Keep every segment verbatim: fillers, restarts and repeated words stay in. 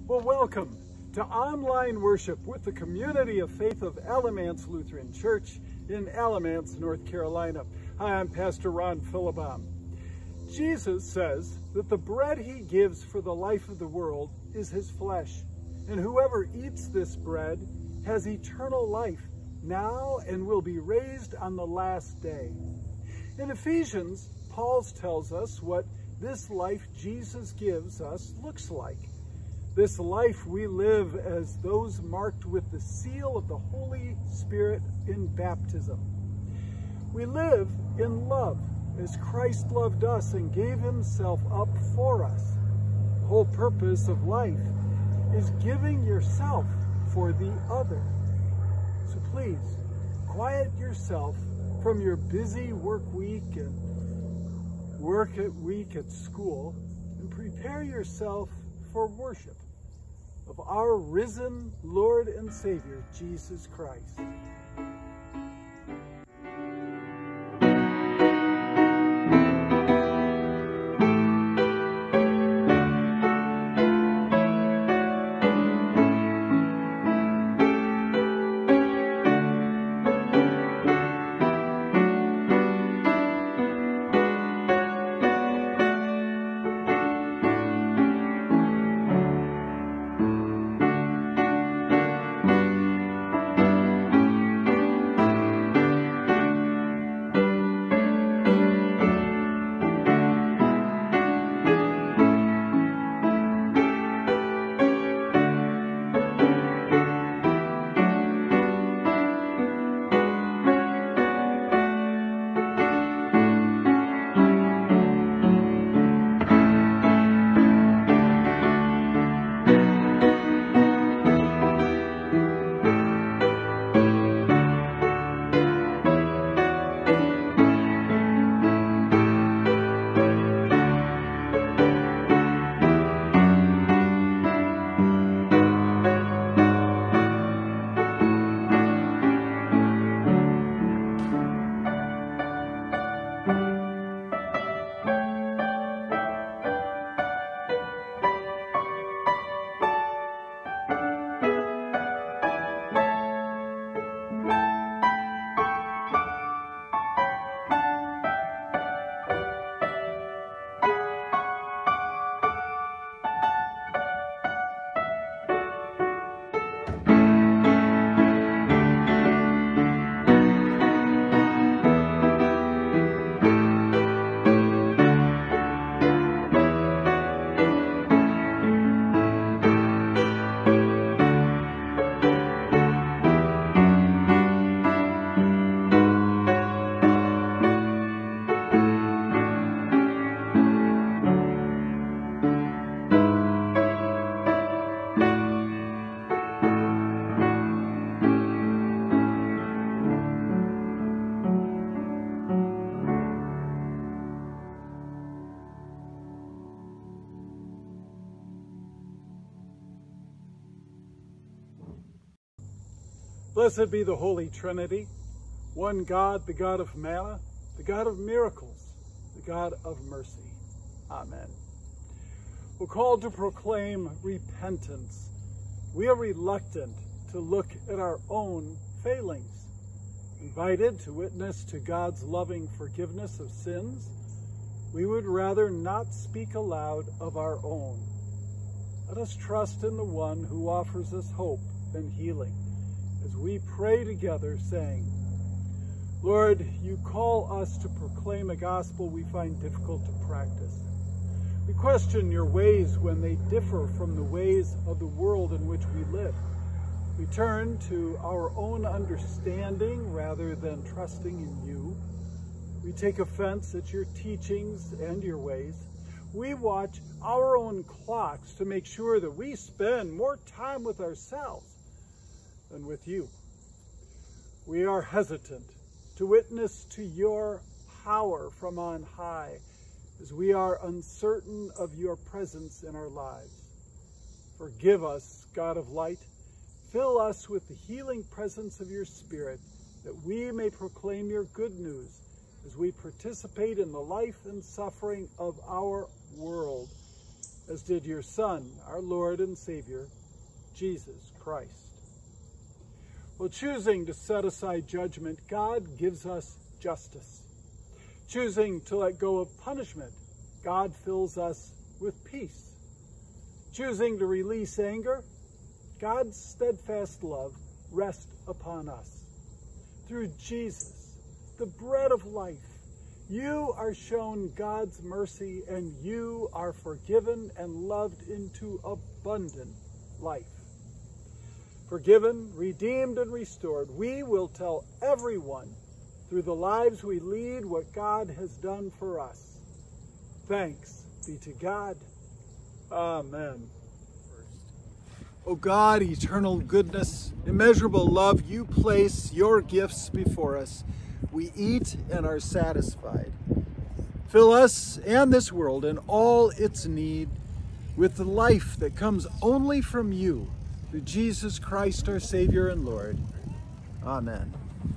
Well, welcome to online worship with the Community of Faith of Alamance Lutheran Church in Alamance, North Carolina. Hi, I'm Pastor Ron Philibom. Jesus says that the bread he gives for the life of the world is his flesh, and whoever eats this bread has eternal life now and will be raised on the last day. In Ephesians, Paul tells us what this life Jesus gives us looks like. This life we live as those marked with the seal of the Holy Spirit in baptism. We live in love as Christ loved us and gave himself up for us. The whole purpose of life is giving yourself for the other. So please, quiet yourself from your busy work week and work at week at school and prepare yourself for worship of our risen Lord and Savior, Jesus Christ. Blessed be the Holy Trinity, one God, the God of manna, the God of miracles, the God of mercy. Amen. We're called to proclaim repentance. We are reluctant to look at our own failings. Invited to witness to God's loving forgiveness of sins, we would rather not speak aloud of our own. Let us trust in the one who offers us hope and healing, as we pray together, saying, Lord, you call us to proclaim a gospel we find difficult to practice. We question your ways when they differ from the ways of the world in which we live. We turn to our own understanding rather than trusting in you. We take offense at your teachings and your ways. We watch our own clocks to make sure that we spend more time with ourselves than with you. We are hesitant to witness to your power from on high, as we are uncertain of your presence in our lives. Forgive us, God of light. Fill us with the healing presence of your Spirit, that we may proclaim your good news as we participate in the life and suffering of our world, as did your Son, our Lord and Savior, Jesus Christ. Well, choosing to set aside judgment, God gives us justice. Choosing to let go of punishment, God fills us with peace. Choosing to release anger, God's steadfast love rests upon us. Through Jesus, the bread of life, you are shown God's mercy, and you are forgiven and loved into abundant life. Forgiven, redeemed, and restored, we will tell everyone through the lives we lead what God has done for us. Thanks be to God. Amen. O God, eternal goodness, immeasurable love, you place your gifts before us. We eat and are satisfied. Fill us and this world and all its need with the life that comes only from you, through Jesus Christ, our Savior and Lord. Amen.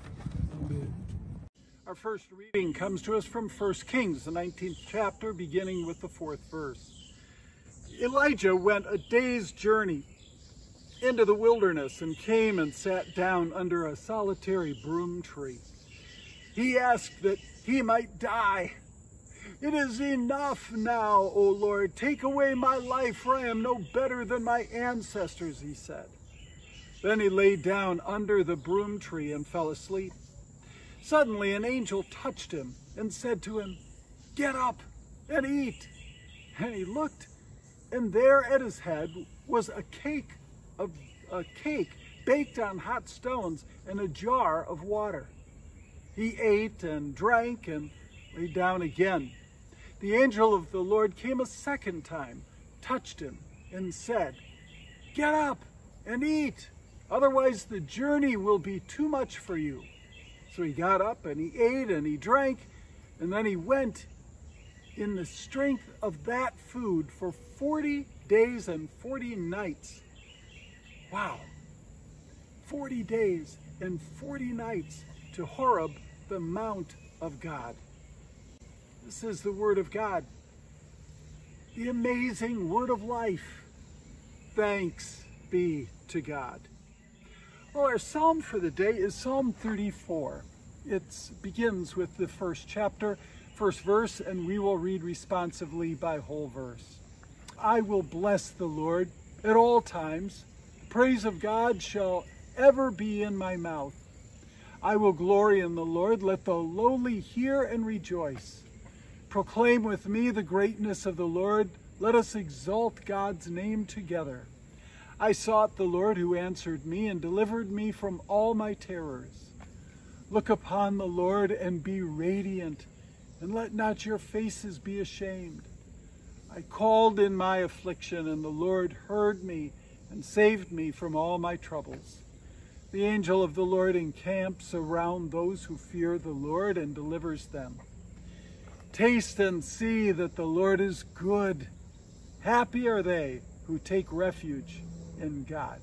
Our first reading comes to us from First Kings, the nineteenth chapter, beginning with the fourth verse. Elijah went a day's journey into the wilderness and came and sat down under a solitary broom tree. He asked that he might die. It is enough now, O Lord. Take away my life, for I am no better than my ancestors, he said. Then he lay down under the broom tree and fell asleep. Suddenly an angel touched him and said to him, "Get up and eat." And he looked, and there at his head was a cake of a cake baked on hot stones and a jar of water. He ate and drank and lay down again. The angel of the Lord came a second time, touched him, and said, "Get up and eat, otherwise the journey will be too much for you." So he got up and he ate and he drank, and then he went in the strength of that food for forty days and forty nights. Wow, forty days and forty nights to Horeb, the Mount of God. This is the Word of God, the amazing Word of life. Thanks be to God. Well, our psalm for the day is Psalm thirty-four. It begins with the first chapter, first verse, and we will read responsively by whole verse. I will bless the Lord at all times. Praise of God shall ever be in my mouth. I will glory in the Lord. Let the lowly hear and rejoice. Proclaim with me the greatness of the Lord. Let us exalt God's name together. I sought the Lord who answered me and delivered me from all my terrors. Look upon the Lord and be radiant, and let not your faces be ashamed. I called in my affliction, and the Lord heard me and saved me from all my troubles. The angel of the Lord encamps around those who fear the Lord and delivers them. Taste and see that the Lord is good. Happy are they who take refuge in God.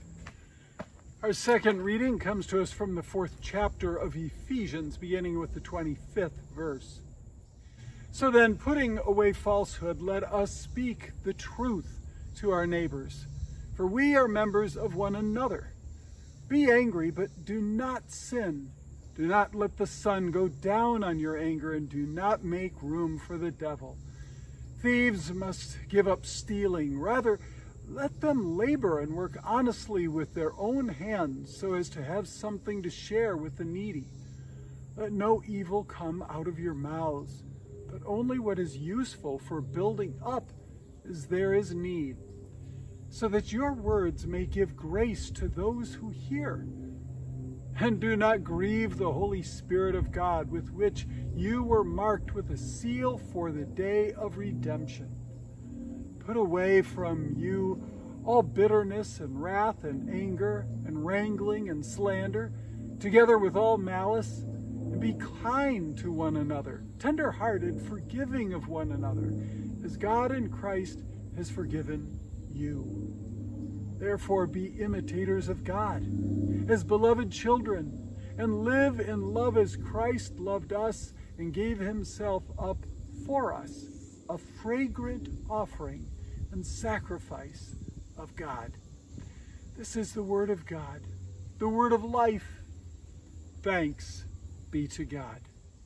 Our second reading comes to us from the fourth chapter of Ephesians, beginning with the twenty-fifth verse. So then, putting away falsehood, let us speak the truth to our neighbors, for we are members of one another. Be angry, but do not sin. Do not let the sun go down on your anger, and do not make room for the devil. Thieves must give up stealing. Rather, let them labor and work honestly with their own hands, so as to have something to share with the needy. Let no evil come out of your mouths, but only what is useful for building up as there is need, so that your words may give grace to those who hear. And do not grieve the Holy Spirit of God, with which you were marked with a seal for the day of redemption. Put away from you all bitterness and wrath and anger and wrangling and slander, together with all malice, and be kind to one another, tender-hearted, forgiving of one another, as God in Christ has forgiven you. Therefore be imitators of God, as beloved children, and live in love as Christ loved us and gave himself up for us, a fragrant offering and sacrifice of God. This is the word of God, the word of life. Thanks be to God.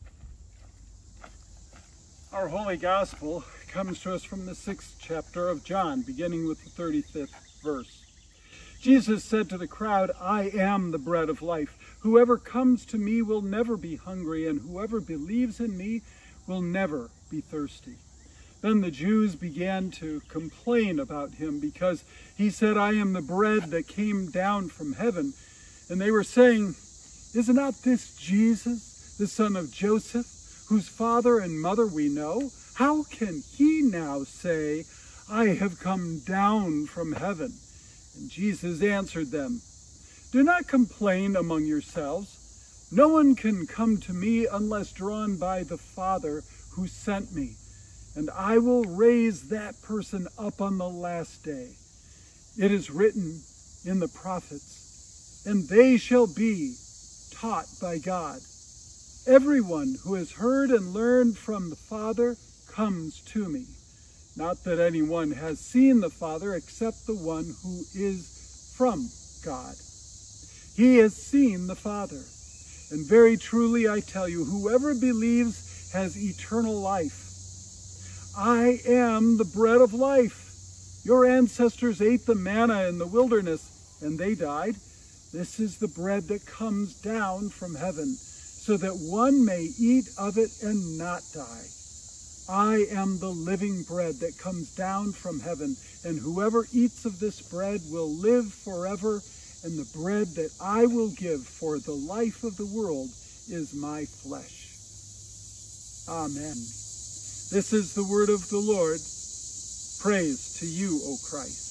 Our Holy Gospel comes to us from the sixth chapter of John, beginning with the thirty-fifth verse. Jesus said to the crowd, "I am the bread of life. Whoever comes to me will never be hungry, and whoever believes in me will never be thirsty." Then the Jews began to complain about him because he said, "I am the bread that came down from heaven." And they were saying, "Is not this Jesus, the son of Joseph, whose father and mother we know? How can he now say, 'I have come down from heaven'?" And Jesus answered them, "Do not complain among yourselves. No one can come to me unless drawn by the Father who sent me, and I will raise that person up on the last day. It is written in the prophets, and they shall be taught by God. Everyone who has heard and learned from the Father comes to me. Not that anyone has seen the Father except the one who is from God. He has seen the Father. And very truly I tell you, whoever believes has eternal life. I am the bread of life. Your ancestors ate the manna in the wilderness, and they died. This is the bread that comes down from heaven, so that one may eat of it and not die. I am the living bread that comes down from heaven, and whoever eats of this bread will live forever, and the bread that I will give for the life of the world is my flesh. Amen. This is the word of the Lord. Praise to you, O Christ.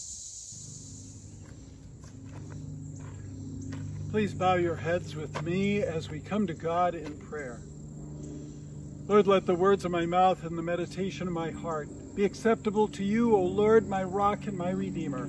Please bow your heads with me as we come to God in prayer. Lord, let the words of my mouth and the meditation of my heart be acceptable to you, O Lord, my rock and my redeemer.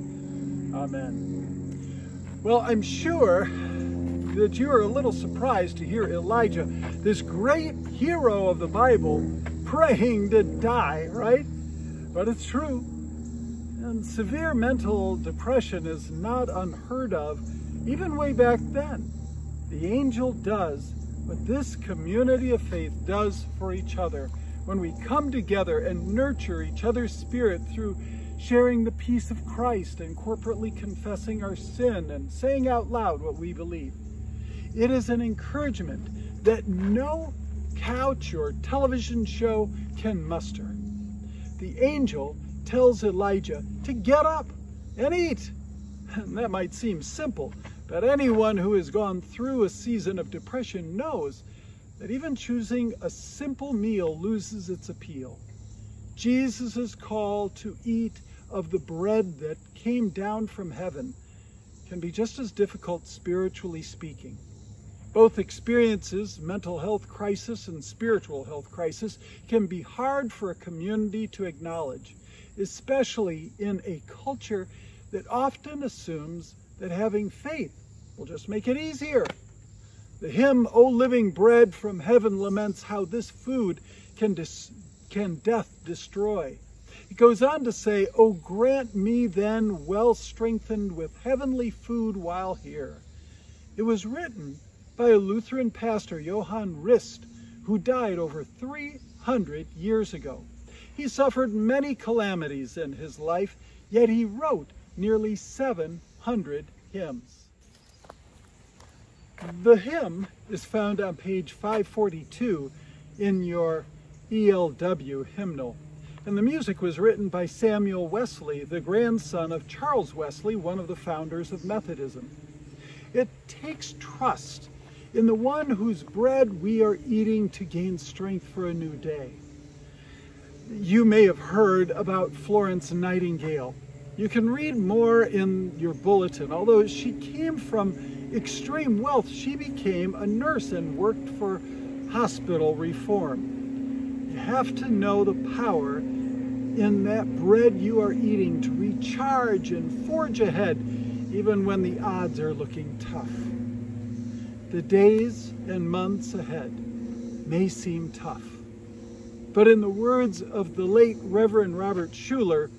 Amen. Well, I'm sure that you are a little surprised to hear Elijah, this great hero of the Bible, praying to die, right? But it's true. And severe mental depression is not unheard of, even way back then. The angel does what this community of faith does for each other when we come together and nurture each other's spirit through sharing the peace of Christ and corporately confessing our sin and saying out loud what we believe. It is an encouragement that no couch or television show can muster. The angel tells Elijah to get up and eat. And that might seem simple, but anyone who has gone through a season of depression knows that even choosing a simple meal loses its appeal. Jesus' call to eat of the bread that came down from heaven can be just as difficult spiritually speaking. Both experiences, mental health crisis and spiritual health crisis, can be hard for a community to acknowledge, especially in a culture that often assumes that having faith will just make it easier. The hymn, "O Living Bread from Heaven," laments how this food can, dis can death destroy. It goes on to say, "O grant me then, well strengthened with heavenly food while here." It was written by a Lutheran pastor, Johann Rist, who died over three hundred years ago. He suffered many calamities in his life, yet he wrote nearly seven hundred hymns. The hymn is found on page five forty-two in your E L W hymnal, and the music was written by Samuel Wesley, the grandson of Charles Wesley, one of the founders of Methodism. It takes trust in the one whose bread we are eating to gain strength for a new day. You may have heard about Florence Nightingale. You can read more in your bulletin. Although she came from extreme wealth, she became a nurse and worked for hospital reform. You have to know the power in that bread you are eating to recharge and forge ahead, even when the odds are looking tough. The days and months ahead may seem tough, but in the words of the late Reverend Robert Schuller,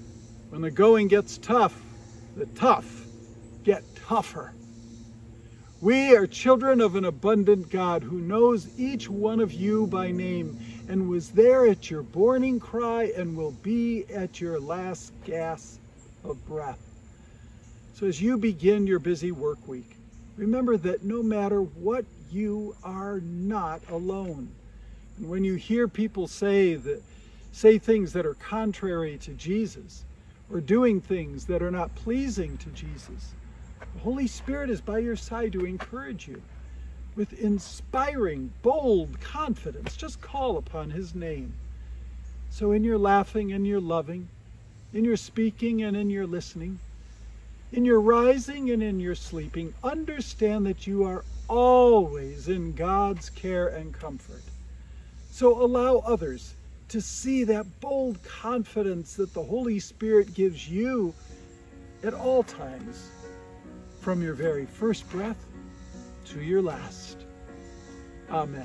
When the going gets tough, the tough get tougher. We are children of an abundant God who knows each one of you by name and was there at your borning cry and will be at your last gasp of breath. So as you begin your busy work week, remember that no matter what, you are not alone. And when you hear people say that, say things that are contrary to Jesus, or doing things that are not pleasing to Jesus, the Holy Spirit is by your side to encourage you. With inspiring, bold confidence, just call upon his name. So in your laughing and your loving, in your speaking and in your listening, in your rising and in your sleeping, understand that you are always in God's care and comfort. So allow others to see that bold confidence that the Holy Spirit gives you at all times, from your very first breath to your last. Amen.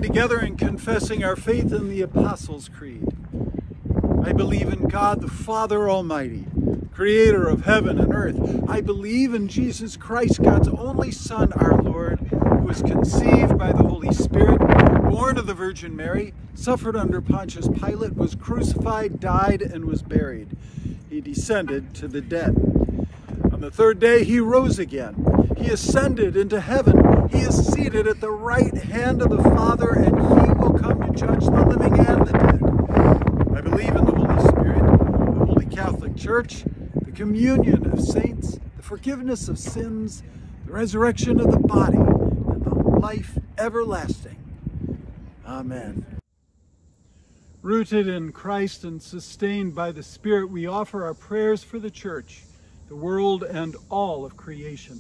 together in confessing our faith in the Apostles' Creed. I believe in God, the Father Almighty, creator of heaven and earth. I believe in Jesus Christ, God's only Son, our Lord, who was conceived by the Holy Spirit, born of the Virgin Mary, suffered under Pontius Pilate, was crucified, died, and was buried. He descended to the dead. On the third day, he rose again. He ascended into heaven. He is seated at the right hand of the Father, and he will come to judge the living and the dead. I believe in the Holy Spirit, the Holy Catholic Church, the communion of saints, the forgiveness of sins, the resurrection of the body, and the life everlasting. Amen. Rooted in Christ and sustained by the Spirit, we offer our prayers for the Church, the world, and all of creation.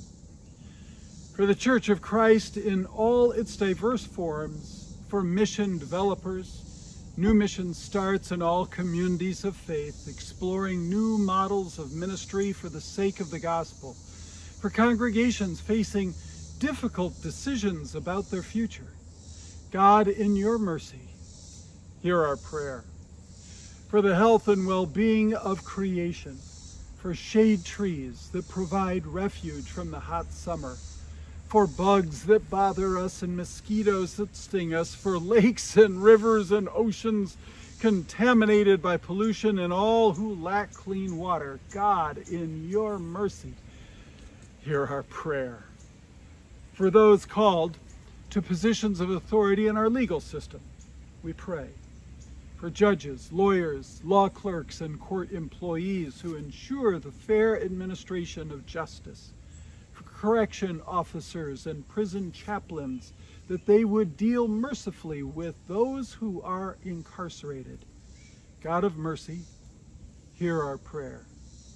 For the Church of Christ in all its diverse forms, for mission developers, new mission starts in all communities of faith, exploring new models of ministry for the sake of the gospel, for congregations facing difficult decisions about their future. God, in your mercy, hear our prayer. For the health and well-being of creation, for shade trees that provide refuge from the hot summer, for bugs that bother us and mosquitoes that sting us, for lakes and rivers and oceans contaminated by pollution, and all who lack clean water. God, in your mercy, hear our prayer. For those called to positions of authority in our legal system, we pray. For judges, lawyers, law clerks, and court employees who ensure the fair administration of justice, for correction officers and prison chaplains, that they would deal mercifully with those who are incarcerated. God of mercy, hear our prayer.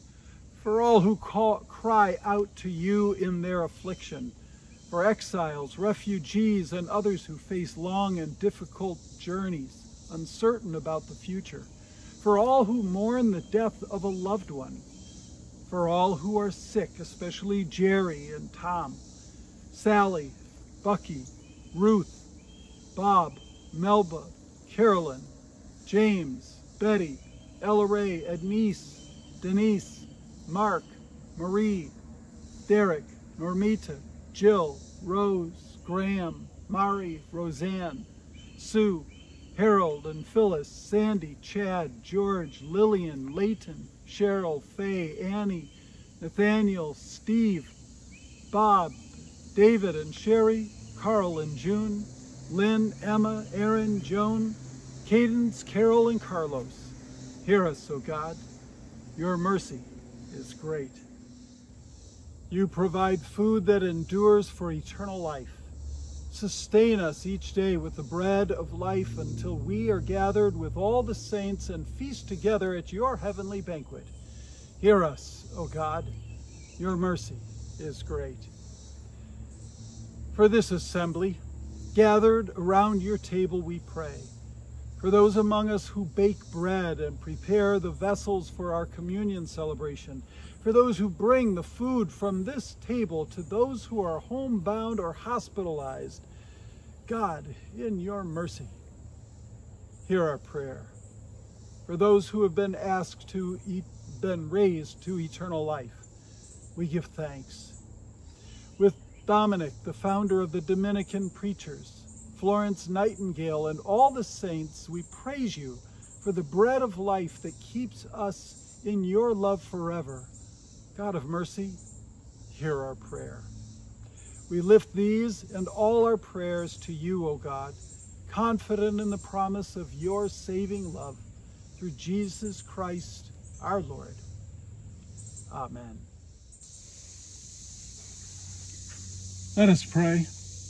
For all who call, cry out to you in their affliction, for exiles, refugees, and others who face long and difficult journeys, uncertain about the future, for all who mourn the death of a loved one, for all who are sick, especially Jerry and Tom, Sally, Bucky, Ruth, Bob, Melba, Carolyn, James, Betty, Ella Ray, Ednice, Denise, Mark, Marie, Derek, Normita, Jill, Rose, Graham, Mari, Roseanne, Sue, Harold and Phyllis, Sandy, Chad, George, Lillian, Layton, Cheryl, Faye, Annie, Nathaniel, Steve, Bob, David and Sherry, Carl and June, Lynn, Emma, Aaron, Joan, Cadence, Carol, and Carlos. Hear us, O God. Your mercy is great. You provide food that endures for eternal life. Sustain us each day with the bread of life until we are gathered with all the saints and feast together at your heavenly banquet. Hear us, O God. Your mercy is great. For this assembly, gathered around your table, we pray. For those among us who bake bread and prepare the vessels for our communion celebration, for those who bring the food from this table to those who are homebound or hospitalized, God, in your mercy, hear our prayer. For those who have been asked to eat, been raised to eternal life, we give thanks. With Dominic, the founder of the Dominican Preachers, Florence Nightingale, and all the saints, we praise you for the bread of life that keeps us in your love forever. God of mercy, hear our prayer. We lift these and all our prayers to you, O God, confident in the promise of your saving love, through Jesus Christ, our Lord. Amen. Let us pray.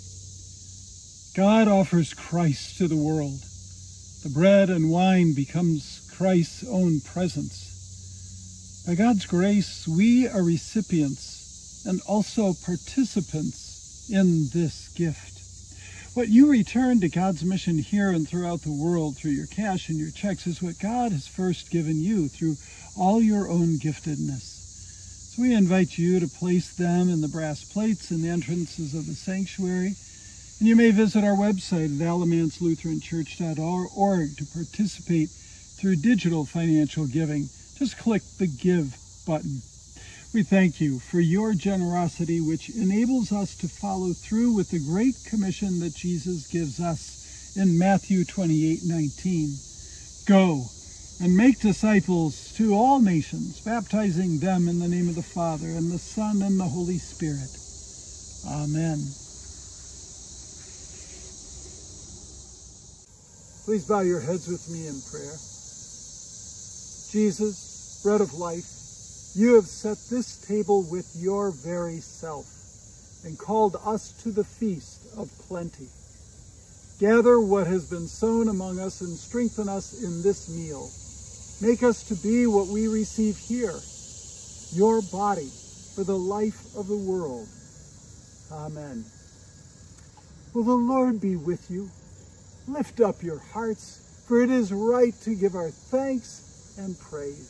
God offers Christ to the world. The bread and wine becomes Christ's own presence. By God's grace, we are recipients and also participants in this gift. What you return to God's mission here and throughout the world through your cash and your checks is what God has first given you through all your own giftedness. We invite you to place them in the brass plates in the entrances of the sanctuary, And you may visit our website at alamance lutheran church dot org to participate through digital financial giving. Just click the Give button. We thank you for your generosity, which enables us to follow through with the great commission that Jesus gives us in Matthew twenty-eight nineteen. Go and make disciples to all nations, baptizing them in the name of the Father, and the Son, and the Holy Spirit. Amen. Please bow your heads with me in prayer. Jesus, bread of life, you have set this table with your very self and called us to the feast of plenty. Gather what has been sown among us and strengthen us in this meal. Make us to be what we receive here, your body for the life of the world. Amen. Will the Lord be with you? Lift up your hearts, for it is right to give our thanks and praise.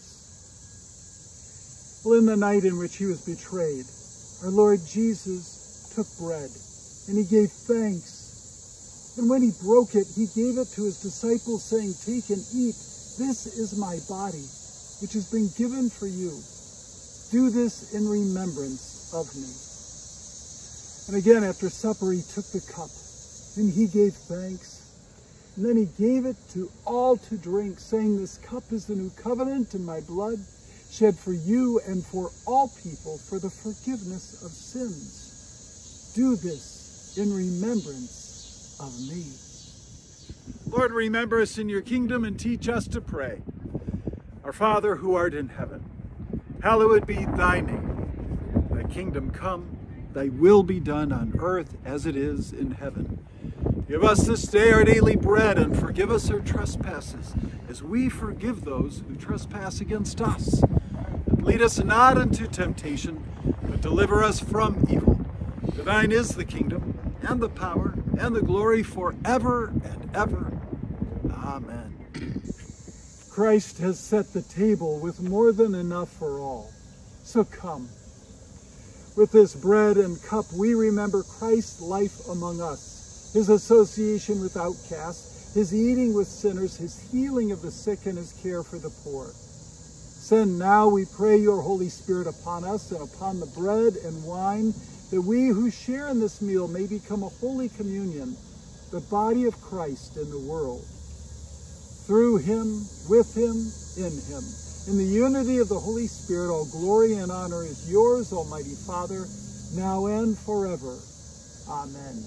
Well, in the night in which he was betrayed, our Lord Jesus took bread, and he gave thanks. And when he broke it, he gave it to his disciples, saying, "Take and eat. This is my body, which has been given for you. Do this in remembrance of me." And again, after supper, he took the cup, and he gave thanks. And then he gave it to all to drink, saying, "This cup is the new covenant in my blood, shed for you and for all people for the forgiveness of sins. Do this in remembrance of me." Lord, remember us in your kingdom and teach us to pray. Our Father, who art in heaven, hallowed be thy name. Thy kingdom come, thy will be done on earth as it is in heaven. Give us this day our daily bread, and forgive us our trespasses, as we forgive those who trespass against us. And lead us not into temptation, but deliver us from evil. For thine is the kingdom, and the power, and the glory forever and ever. Amen. Christ has set the table with more than enough for all. So come. With this bread and cup, we remember Christ's life among us, his association with outcasts, his eating with sinners, his healing of the sick, and his care for the poor. Send now, we pray, your Holy Spirit upon us and upon the bread and wine, that we who share in this meal may become a holy communion, the body of Christ in the world. Through him, with him, in him, in the unity of the Holy Spirit, all glory and honor is yours, Almighty Father, now and forever. Amen.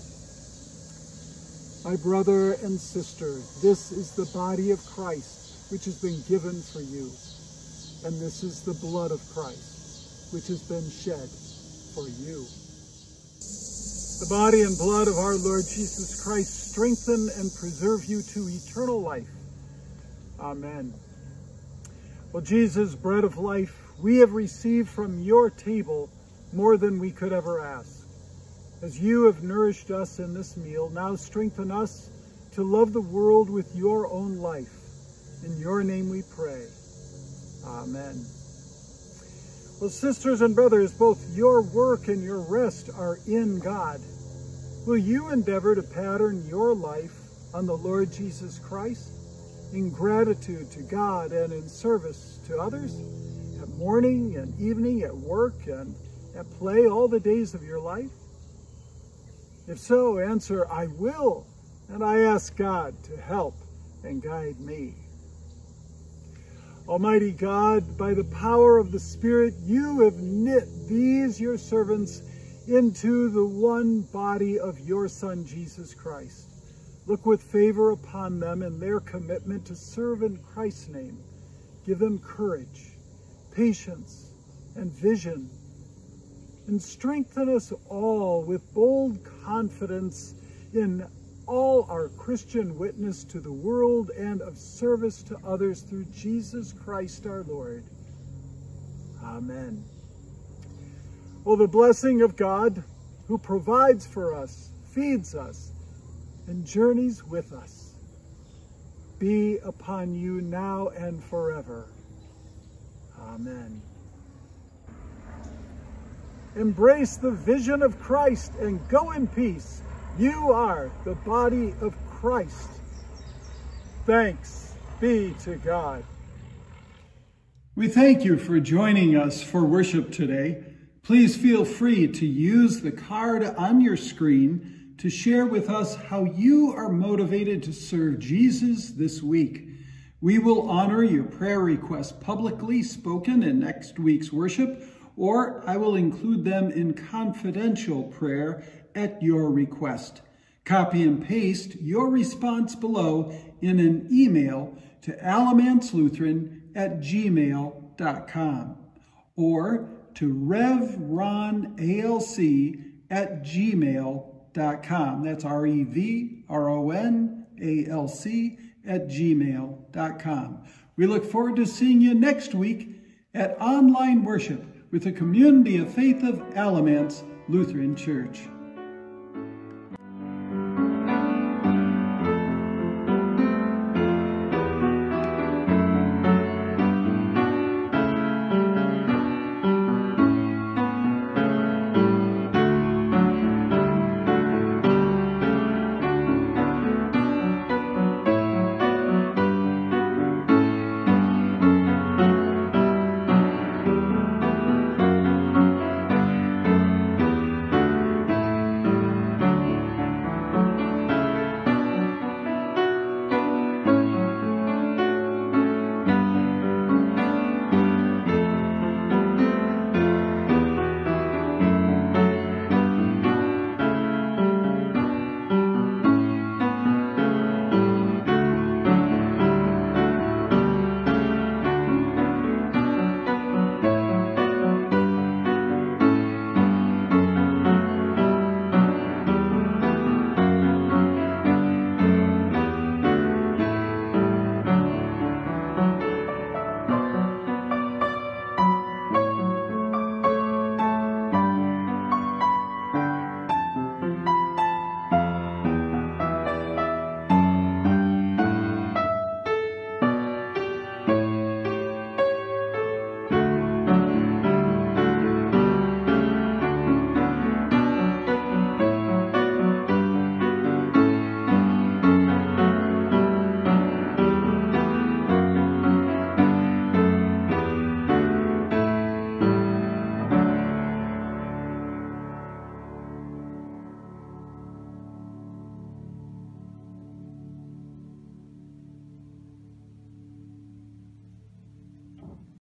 My brother and sister, this is the body of Christ, which has been given for you. And this is the blood of Christ, which has been shed for you. The body and blood of our Lord Jesus Christ strengthen and preserve you to eternal life. Amen. Well, Jesus, bread of life, we have received from your table more than we could ever ask. As you have nourished us in this meal, now strengthen us to love the world with your own life. In your name we pray. Amen. Well, sisters and brothers, both your work and your rest are in God. Will you endeavor to pattern your life on the Lord Jesus Christ in gratitude to God and in service to others, at morning and evening, at work and at play, all the days of your life? If so, answer, "I will," and I ask God to help and guide me. Almighty God, by the power of the Spirit, you have knit these your servants into the one body of your Son, Jesus Christ. Look with favor upon them in their commitment to serve in Christ's name. Give them courage, patience, and vision, and strengthen us all with bold confidence in all our Christian witness to the world and of service to others through Jesus Christ our Lord. Amen. Well, the blessing of God, who provides for us, feeds us, and journeys with us, be upon you now and forever. Amen. Embrace the vision of Christ and go in peace. You are the body of Christ. Thanks be to God. We thank you for joining us for worship today. Please feel free to use the card on your screen to share with us how you are motivated to serve Jesus this week. We will honor your prayer requests publicly spoken in next week's worship, or I will include them in confidential prayer at your request. Copy and paste your response below in an email to alamancelutheran at gmail dot com or to revronalc at gmail dot com. That's R E V R O N A L C at gmail dot com. We look forward to seeing you next week at online worship with the Community of Faith of Alamance Lutheran Church.